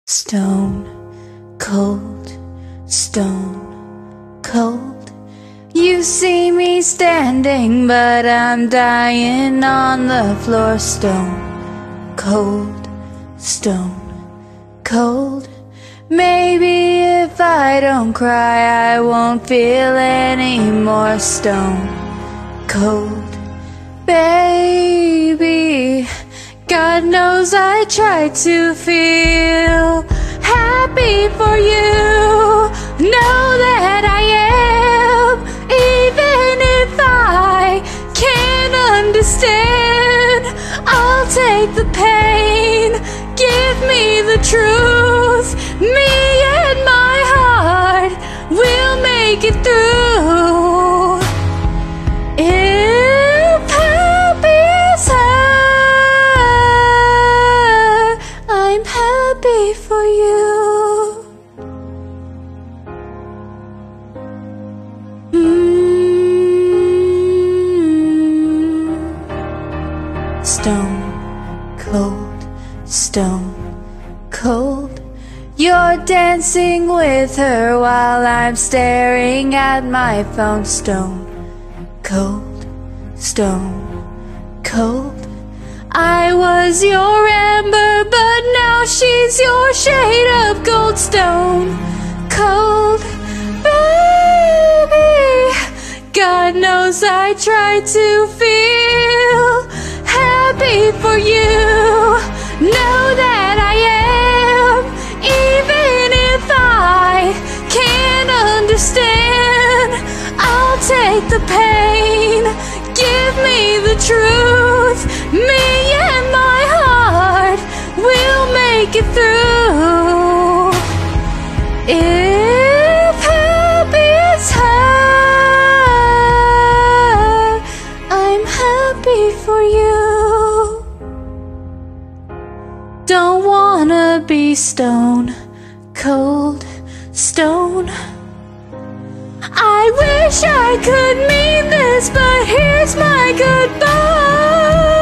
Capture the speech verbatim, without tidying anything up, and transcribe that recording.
Stone cold, stone cold. You see me standing, but I'm dying on the floor. Stone cold, stone cold. Maybe if I don't cry, I won't feel anymore. Stone cold, baby. God knows I try to feel happy for you. Know that I am, even if I can't understand. I'll take the pain, give me the truth. Me and my heart will make it through. If happy is her, I'm happy for you. Mm. Stone cold, stone cold. You're dancing with her while I'm staring at my phone. Stone cold, stone cold. I was your amber, but now she's your shade of gold. Stone cold, baby. God knows I try to feel happy for you. Know that I am, even if I can't understand. I'll take the pain, give me the truth. Me and my heart will make it through. If happy is her, I'm happy for you. Don't wanna be stone cold, stone. I wish I could mean this, but here's my goodbye.